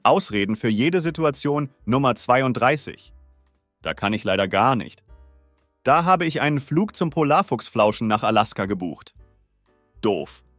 Ausreden für jede Situation Nummer 32. Da kann ich leider gar nicht. Da habe ich einen Flug zum Polarfuchsflauschen nach Alaska gebucht. Doof.